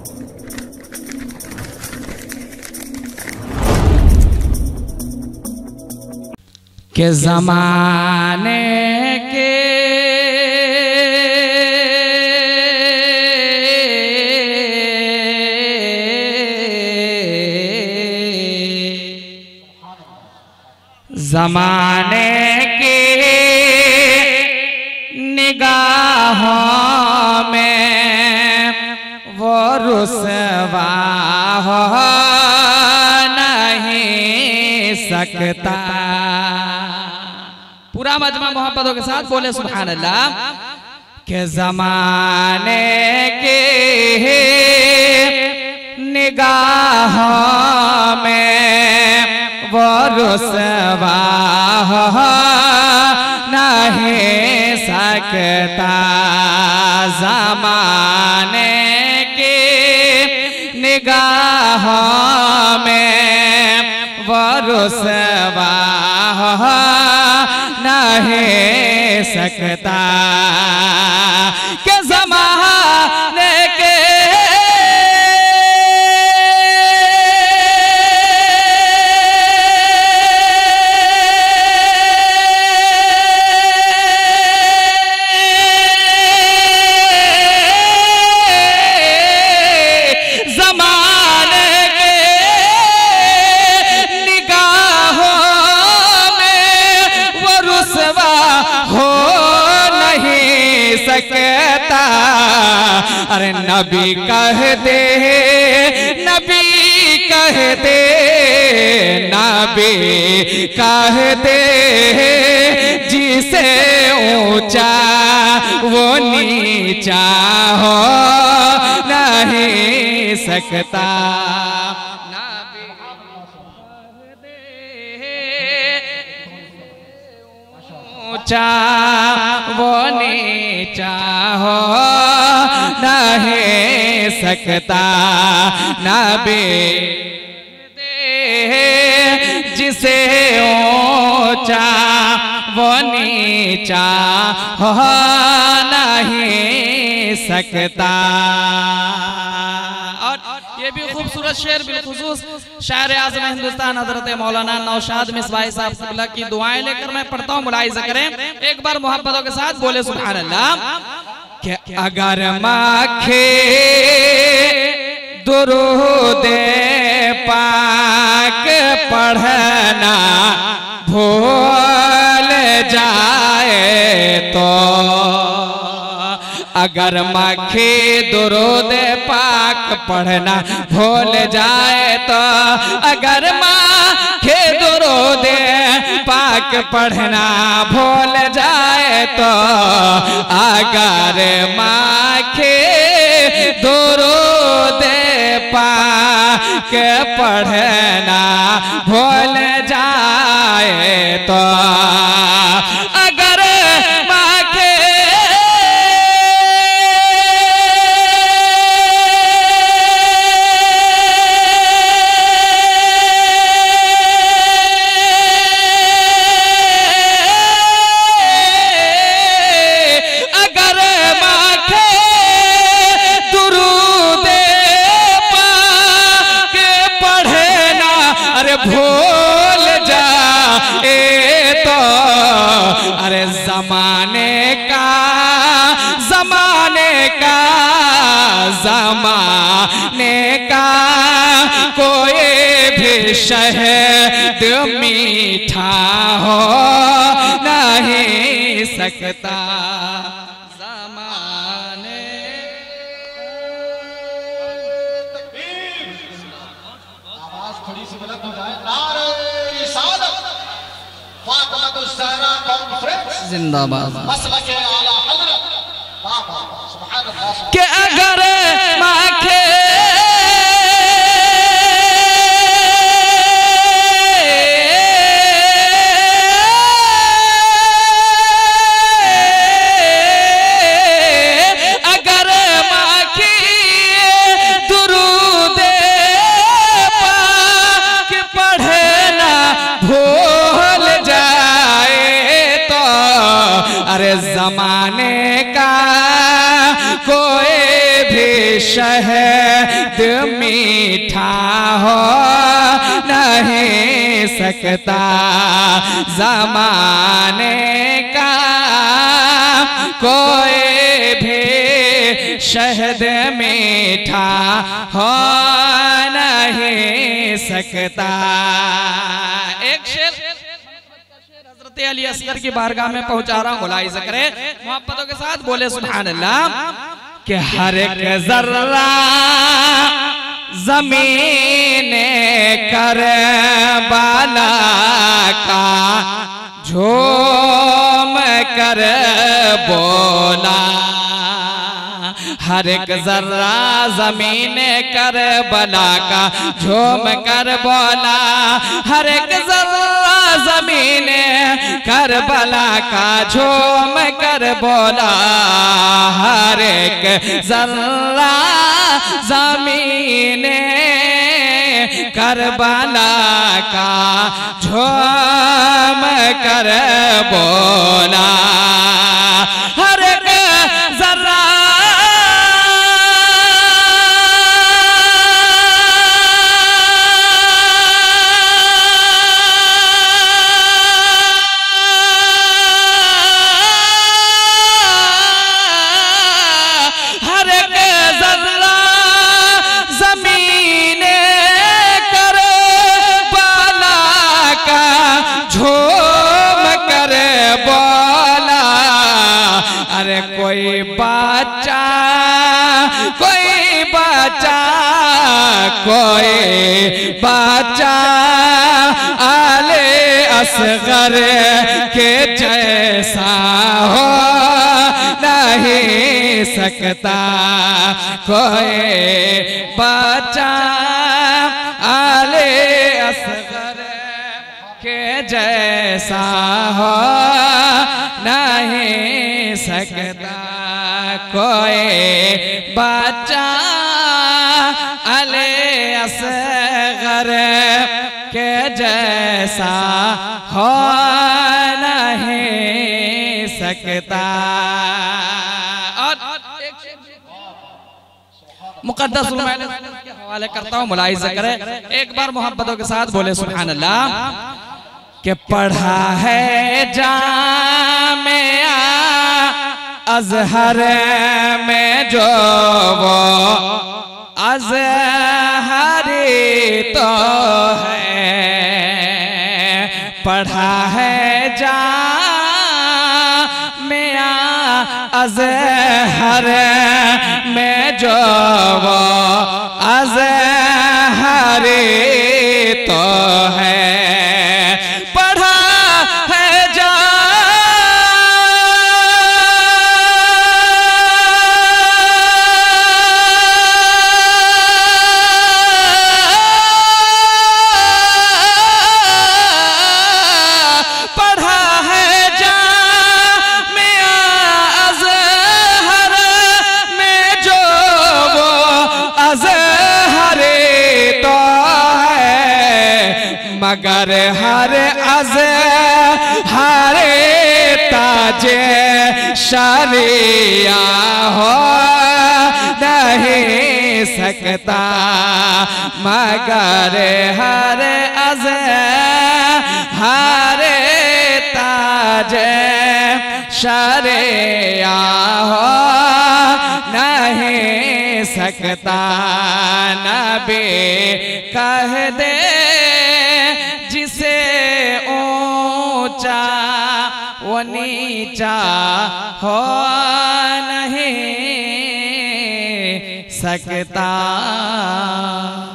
के ज़माने के ज़माने के निगाहों में वो रुसवा हो नहीं सकता। पूरा मजमा मोहब्बतों के साथ बोले सुभान अल्लाह। के ज़माने के निगाहों में वो रुसवा हो नहीं सकता। ज़माने के निगाहों में वो रुसवा हो नहीं सकता। के ज़माने के सकता। अरे नबी कह दे, नबी कह दे, नबी कह दे, जिसे ऊंचा वो नीचा हो नहीं सकता। नबी कह दे, ऊंचा वो नीचा हो नहीं सकता। नबी जिसे ऊंचा वो नीचा हो नहीं सकता। और ये भी खूबसूरत शेर बिलखुसूस शायर आज़म हिंदुस्तान हजरत मौलाना नौशाद मिसबाही साहब की दुआएं लेकर मैं पढ़ता हूँ, मुलाहिज़ा करें। एक बार मोहब्बतों के साथ बोले सुभान अल्लाह। कि अगर माखे दुरूद पाक पढ़ना भूल जाए तो, अगर माखे दुरूद पाक पढ़ना भूल जाए तो, अगर माखे दुरूद पाक पढ़ना भूल जाए तो, अगर माखे दुरूद पाक पढ़ना भूल जाए तो, अगर माखे भूल जाए तो, अरे ज़माने का कोई भी शहद मीठा हो नहीं सकता। जिंदाबाद। कि अगर माखे दुरूद पाक पढ़ना भूल जाए तो, अरे ज़माने का कोई भी शय शहद मीठा हो नहीं सकता ज़माने का कोई भी शहद मीठा हो नहीं सकता। एक शेर हज़रत अली असगर की बारगाह में पहुंचा रहा हूं, मुलाहिज़ा करें मोहब्बतों के साथ, बोले सुभान अल्लाह। कि हर एक जर्रा ज़मीन करबला का झूम कर बोला, हर एक जर्रा ज़मीन करबला का झूम कर बोला, हर एक जर्रा ज़मीन करबला का झूम कर बोला, हर एक जर्रा ज़मीन करबला का झूम कर बोला, हर एक जर्रा कोई बच्चा आले असगर के जैसा हो नहीं सकता, कोई बच्चा आले असगर के जैसा हो नहीं सकता, कोई बच्चा आले असगर के जैसा हो नहीं सकता। और मुक़द्दस के हवाले करता हूँ, मुलाहिज़ा करें एक बार मोहब्बतों के साथ, बोले सुभान अल्लाह। कि पढ़ा है जामिया अज़हर में जो वो अज़हरी तो है, पढ़ा है जामिया अज़हर में जो वो अज़हरी तो है, मगर हर अज़हर ताजे शरिया हो नहीं सकता, मगर हर अज़हर ताजे शरिया हो नहीं सकता। नबी कह दे जिसे ऊंचा वो नीचा हो नहीं सकता।